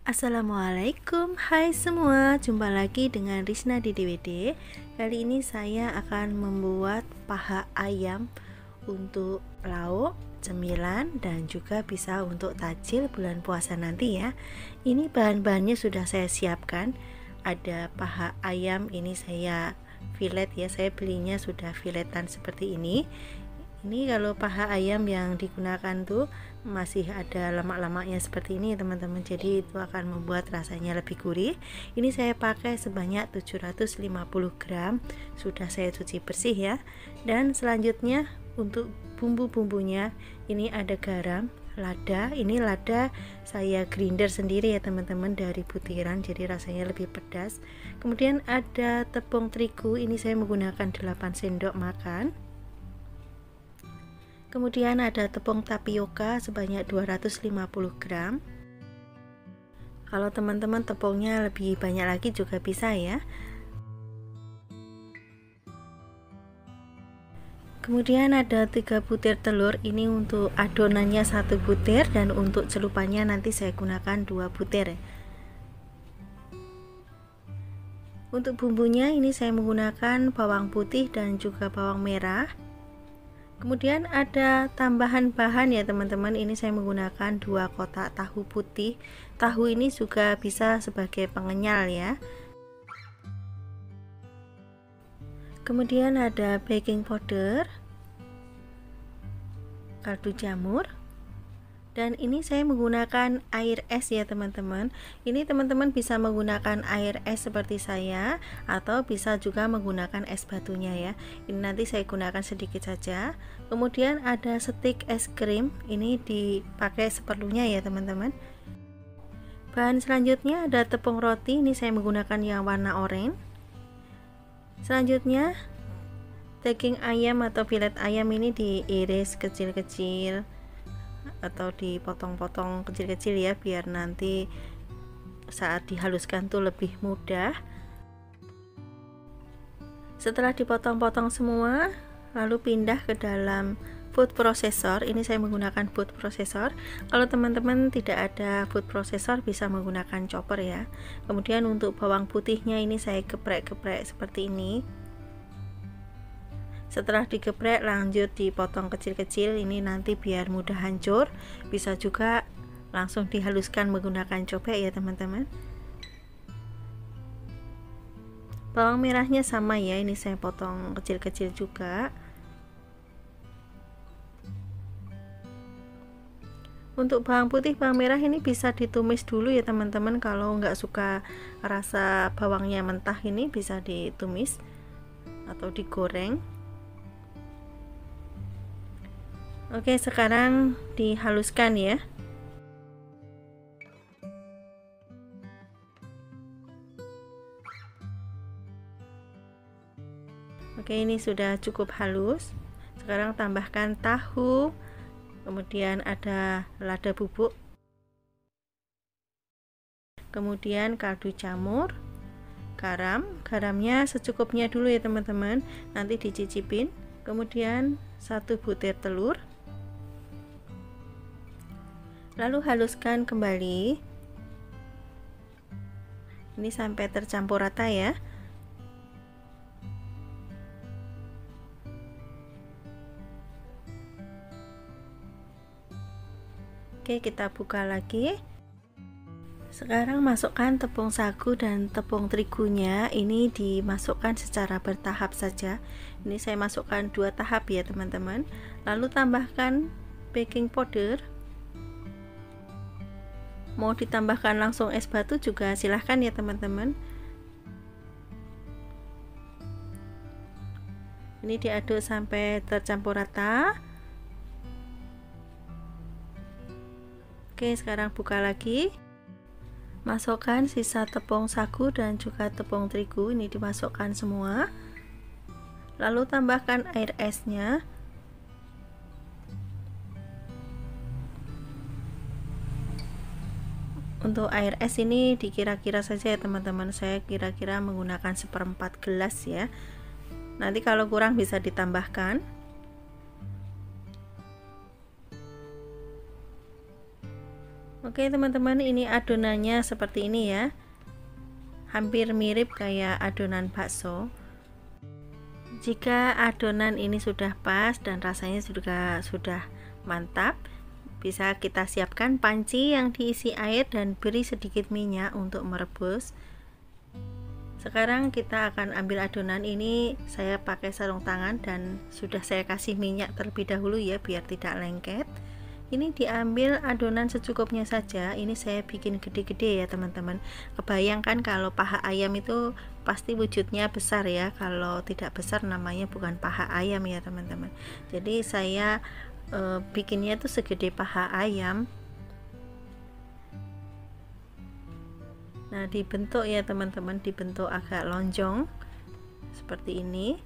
Assalamualaikum, hai semua, jumpa lagi dengan Rizna di DWD. Kali ini saya akan membuat paha ayam untuk lauk, cemilan, dan juga bisa untuk takjil bulan puasa nanti ya. Ini bahan-bahannya sudah saya siapkan. Ada paha ayam, ini saya filet ya, saya belinya sudah filetan seperti ini. Ini kalau paha ayam yang digunakan tuh masih ada lemak-lemaknya seperti ini teman-teman, jadi itu akan membuat rasanya lebih gurih. Ini saya pakai sebanyak 750 gram, sudah saya cuci bersih ya. Dan selanjutnya untuk bumbu-bumbunya, ini ada garam, lada. Ini lada saya grinder sendiri ya teman-teman, dari butiran, jadi rasanya lebih pedas. Kemudian ada tepung terigu, ini saya menggunakan 8 sendok makan. Kemudian ada tepung tapioka sebanyak 250 gram. Kalau teman-teman tepungnya lebih banyak lagi juga bisa ya. Kemudian ada 3 butir telur, ini untuk adonannya 1 butir dan untuk celupannya nanti saya gunakan 2 butir. Untuk bumbunya ini saya menggunakan bawang putih dan juga bawang merah. Kemudian ada tambahan bahan ya teman-teman, ini saya menggunakan 2 kotak tahu putih. Tahu ini juga bisa sebagai pengenyal ya. Kemudian ada baking powder, kaldu jamur, dan ini saya menggunakan air es ya teman-teman. Ini teman-teman bisa menggunakan air es seperti saya, atau bisa juga menggunakan es batunya ya. Ini nanti saya gunakan sedikit saja. Kemudian ada stik es krim, ini dipakai seperlunya ya teman-teman. Bahan selanjutnya ada tepung roti, ini saya menggunakan yang warna oranye. Selanjutnya daging ayam atau filet ayam ini diiris kecil-kecil atau dipotong-potong kecil-kecil ya, biar nanti saat dihaluskan tuh lebih mudah. Setelah dipotong-potong semua, lalu pindah ke dalam food processor. Ini saya menggunakan food processor. Kalau teman-teman tidak ada food processor bisa menggunakan chopper ya. Kemudian untuk bawang putihnya ini saya geprek-geprek seperti ini. Setelah digeprek lanjut dipotong kecil-kecil, ini nanti biar mudah hancur. Bisa juga langsung dihaluskan menggunakan cobek ya teman-teman. Bawang merahnya sama ya, ini saya potong kecil-kecil juga. Untuk bawang putih, bawang merah ini bisa ditumis dulu ya teman-teman. Kalau nggak suka rasa bawangnya mentah, ini bisa ditumis atau digoreng. Oke, sekarang dihaluskan ya. Oke, ini sudah cukup halus. Sekarang tambahkan tahu, kemudian ada lada bubuk, kemudian kaldu jamur, garamnya secukupnya dulu ya teman-teman, nanti dicicipin. Kemudian 1 butir telur, lalu haluskan kembali ini sampai tercampur rata ya. Oke, kita buka lagi. Sekarang masukkan tepung sagu dan tepung terigunya, ini dimasukkan secara bertahap saja. Ini saya masukkan 2 tahap ya teman-teman. Lalu tambahkan baking powder. Mau ditambahkan langsung es batu juga silahkan ya teman-teman. Ini diaduk sampai tercampur rata. Oke, sekarang buka lagi. Masukkan sisa tepung sagu dan juga tepung terigu, ini dimasukkan semua. Lalu tambahkan air esnya. Untuk air es ini dikira-kira saja ya teman-teman, saya kira-kira menggunakan 1/4 gelas ya. Nanti kalau kurang bisa ditambahkan. Oke teman-teman, ini adonannya seperti ini ya, hampir mirip kayak adonan bakso. Jika adonan ini sudah pas dan rasanya juga sudah mantap, bisa kita siapkan panci yang diisi air dan beri sedikit minyak untuk merebus. Sekarang kita akan ambil adonan ini, saya pakai sarung tangan dan sudah saya kasih minyak terlebih dahulu ya, biar tidak lengket. Ini diambil adonan secukupnya saja. Ini saya bikin gede-gede ya teman-teman. Kebayangkan kalau paha ayam itu pasti wujudnya besar ya, kalau tidak besar namanya bukan paha ayam ya teman-teman. Jadi saya bikinnya itu segede paha ayam. Nah, dibentuk ya teman-teman, dibentuk agak lonjong seperti ini.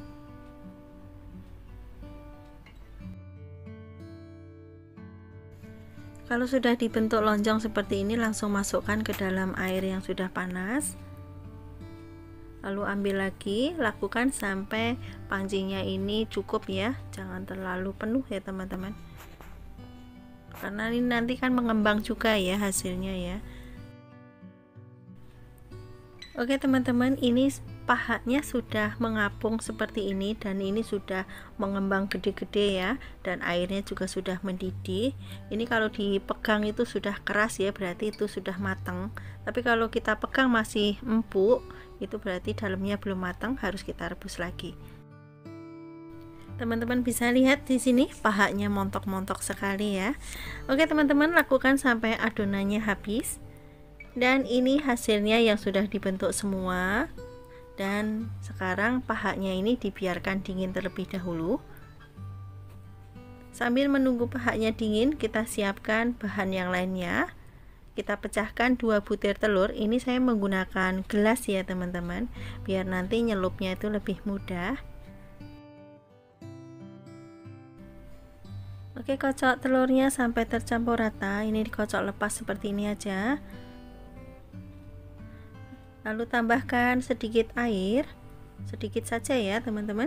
Kalau sudah dibentuk lonjong seperti ini, langsung masukkan ke dalam air yang sudah panas. Lalu ambil lagi, lakukan sampai pancinya ini cukup ya, jangan terlalu penuh ya teman-teman, karena ini nanti kan mengembang juga ya hasilnya ya. Oke teman-teman, ini pahanya sudah mengapung seperti ini dan ini sudah mengembang gede-gede ya, dan airnya juga sudah mendidih. Ini kalau dipegang itu sudah keras ya, berarti itu sudah matang. Tapi kalau kita pegang masih empuk, itu berarti dalamnya belum matang, harus kita rebus lagi. Teman-teman bisa lihat di sini pahanya montok-montok sekali ya. Oke teman-teman, lakukan sampai adonannya habis. Dan ini hasilnya yang sudah dibentuk semua. Dan sekarang pahanya ini dibiarkan dingin terlebih dahulu. Sambil menunggu pahanya dingin, kita siapkan bahan yang lainnya. Kita pecahkan 2 butir telur. Ini saya menggunakan gelas ya teman-teman, biar nanti nyelupnya itu lebih mudah. Oke, kocok telurnya sampai tercampur rata. Ini dikocok lepas seperti ini aja. Lalu tambahkan sedikit air, sedikit saja ya teman-teman.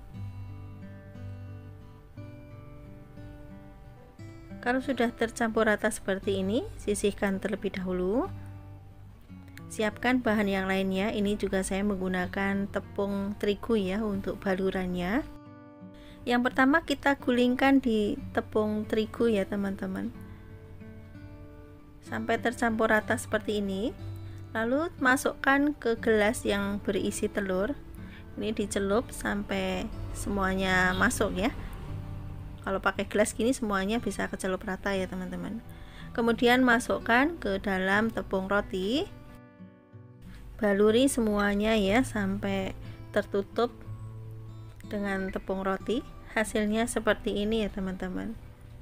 Kalau sudah tercampur rata seperti ini, sisihkan terlebih dahulu. Siapkan bahan yang lainnya. Ini juga saya menggunakan tepung terigu ya untuk balurannya. Yang pertama kita gulingkan di tepung terigu ya teman-teman, sampai tercampur rata seperti ini. Lalu masukkan ke gelas yang berisi telur. Ini dicelup sampai semuanya masuk ya. Kalau pakai gelas gini semuanya bisa kecelup rata ya teman-teman. Kemudian masukkan ke dalam tepung roti. Baluri semuanya ya sampai tertutup dengan tepung roti. Hasilnya seperti ini ya teman-teman.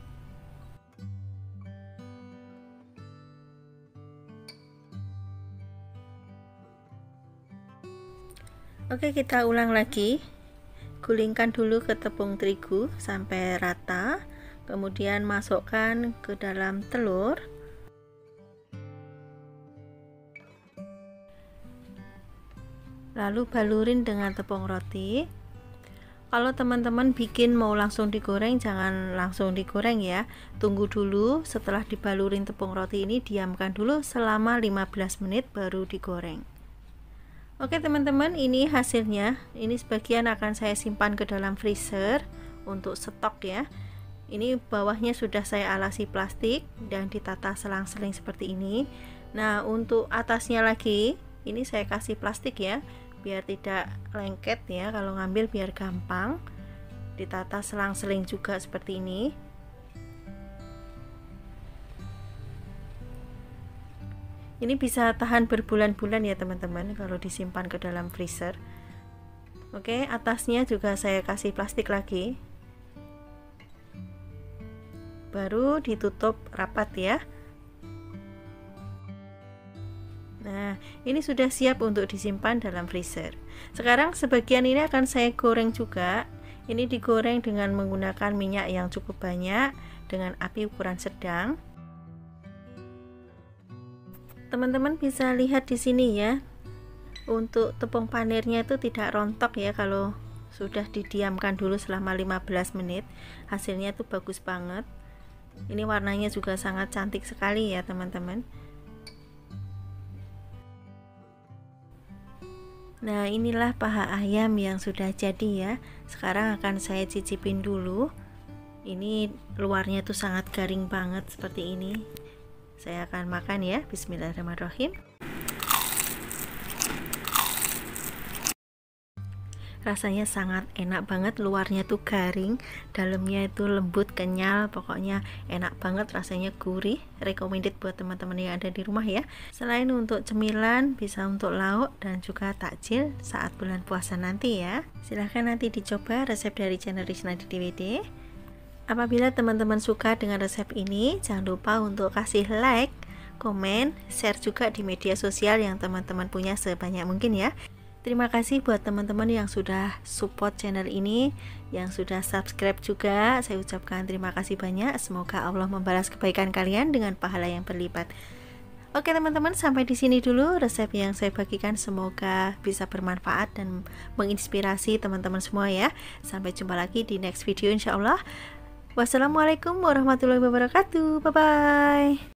Oke, kita ulang lagi. Gulingkan dulu ke tepung terigu sampai rata, kemudian masukkan ke dalam telur. Lalu balurin dengan tepung roti. Kalau teman-teman bikin mau langsung digoreng, jangan langsung digoreng ya. Tunggu dulu, setelah dibalurin tepung roti ini diamkan dulu selama 15 menit baru digoreng. Oke teman-teman, ini hasilnya. Ini sebagian akan saya simpan ke dalam freezer untuk stok ya. Ini bawahnya sudah saya alasi plastik dan ditata selang-seling seperti ini. Nah, untuk atasnya lagi, ini saya kasih plastik ya, biar tidak lengket ya, kalau ngambil biar gampang. Ditata selang-seling juga seperti ini. Ini bisa tahan berbulan-bulan ya teman-teman kalau disimpan ke dalam freezer. Oke, atasnya juga saya kasih plastik lagi. Baru ditutup rapat ya. Nah, ini sudah siap untuk disimpan dalam freezer. Sekarang sebagian ini akan saya goreng juga. Ini digoreng dengan menggunakan minyak yang cukup banyak dengan api ukuran sedang. Teman-teman bisa lihat di sini ya, untuk tepung panirnya itu tidak rontok ya kalau sudah didiamkan dulu selama 15 menit. Hasilnya itu bagus banget. Ini warnanya juga sangat cantik sekali ya teman-teman. Nah, inilah paha ayam yang sudah jadi ya. Sekarang akan saya cicipin dulu. Ini luarnya tuh sangat garing banget seperti ini. Saya akan makan ya. Bismillahirrahmanirrahim. Rasanya sangat enak banget, luarnya tuh garing, dalamnya itu lembut, kenyal, pokoknya enak banget, rasanya gurih. Recommended buat teman-teman yang ada di rumah ya. Selain untuk cemilan, bisa untuk lauk dan juga takjil saat bulan puasa nanti ya. Silahkan nanti dicoba resep dari channel Risna DWD. Apabila teman-teman suka dengan resep ini, jangan lupa untuk kasih like, komen, share juga di media sosial yang teman-teman punya sebanyak mungkin ya. Terima kasih buat teman-teman yang sudah support channel ini, yang sudah subscribe juga. Saya ucapkan terima kasih banyak. Semoga Allah membalas kebaikan kalian dengan pahala yang berlipat. Oke teman-teman, sampai di sini dulu resep yang saya bagikan. Semoga bisa bermanfaat dan menginspirasi teman-teman semua ya. Sampai jumpa lagi di next video insya Allah. Wassalamualaikum warahmatullahi wabarakatuh. Bye bye.